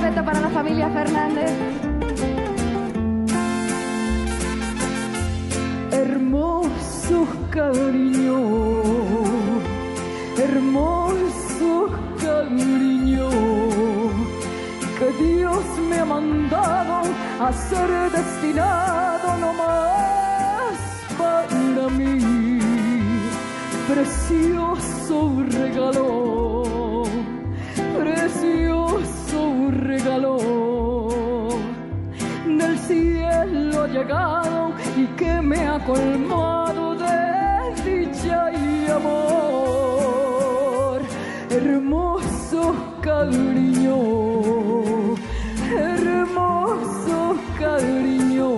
completo para la familia Fernández. Hermoso cariño, hermoso cariño, que Dios me ha mandado a ser destinado nomás para mí. Precioso regalo, precioso regalo, del cielo ha llegado y que me ha colmado de dicha y amor. Hermoso cariño, hermoso cariño,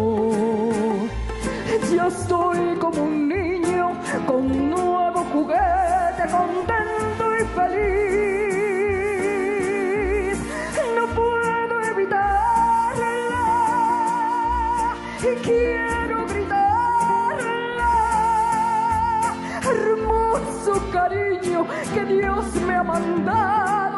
ya estoy como un niño con un nuevo juguete, contento y feliz. No puedo evitarla y quiero gritarla. Hermoso cariño que Dios me ha mandado